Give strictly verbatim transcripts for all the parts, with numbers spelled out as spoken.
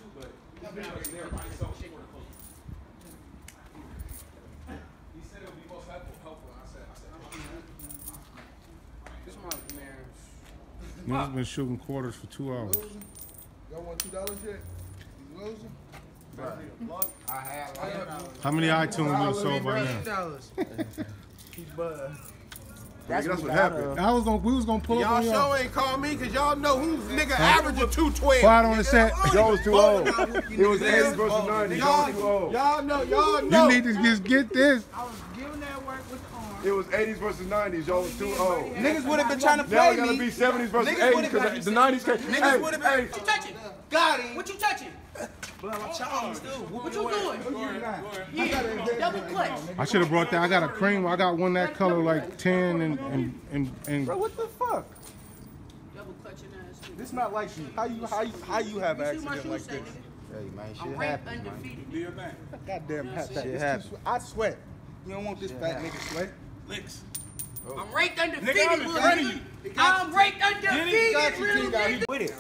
too, but everybody so shit. He said it would be most helpful. helpful. I said, I said, I'm this my man. Niggas been shooting quarters for two hours. Y'all want two dollars yet? You losing? I have. I have. How many iTunes you sold by now? dollars. That's, that's what happened. I was gonna, we was gonna pull y'all up on y'all. y'all. Show ain't call me because y'all know who's nigga averaging two twelve. Quiet on the set. Y'all was too old. It was eighties versus nineties. Y'all too old. Y'all know. Y'all know. You need to just get this. I was giving that work with the arm. It was eighties versus nineties. Y'all was too old. Niggas would have been trying to play now me. Now it gotta be seventies versus Niggas eighties because the nineties came. Niggas would have been. Hey, What you touching? Got him. What you touching? What you doing? Yeah, double clutch. I should have brought that. I got a cream. I got one that color like ten and and and. and bro, what the fuck? Double clutching ass. This not like you. How you how you how you have an accident like this? Hey man, shit I'm ranked undefeated. Do your thing. Goddamn hat Shit that. happens. I sweat. You don't want this fat nigga sweat. Licks. I'm ranked undefeated, Nigga, I'm little in front of nigga. you. I'm ranked undefeated, little nigga. with it.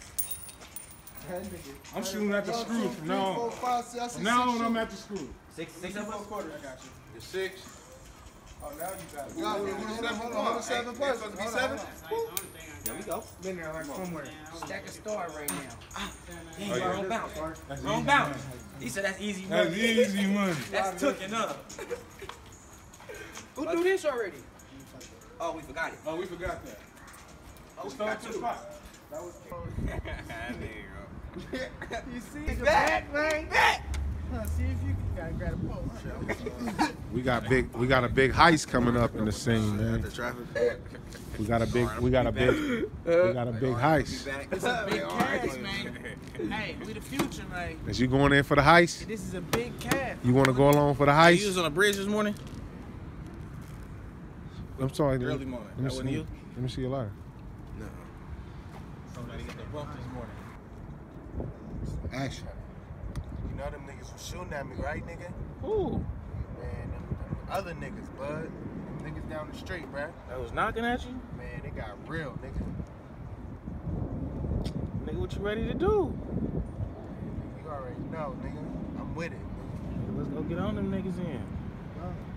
I'm shooting at the screw from now on. From now on, I'm at the screw. Six, six and four quarters. I got you. You're six. Oh, now you got it. Got it. Hold on, hold on. Seven plus. Supposed to be seven? There we go. Been there like somewhere. Stack a star right now. Dang, oh, wrong bounce. Wrong bounce. He said that's easy money. That's easy money. That's tooking up. Who do this already? Oh, we forgot it. Oh, we forgot that. Oh, we Start got to two. the spot. That was You see? He's back, man. Back. See if you can grab a post. We got big. We got a big heist coming up in the scene, man. The traffic. We got a big. We got a big. We got a big heist. It's a big cash, man. Hey, we the future, man. Is you going in for the heist? This is a big cash. You want to go along for the Hey, you was heist? on the bridge this morning? I'm sorry. Early morning. Let me That see. wasn't you? Let me see your lighter. No. Somebody got the bump this morning. Action. You know them niggas was shooting at me, right, nigga? Who? Man, them, them other niggas, bud. Them niggas down the street, bruh. That was knocking at you? Man, they got real, nigga. Nigga, what you ready to do? You already know, nigga. I'm with it, nigga. Let's go get on them niggas in. Oh.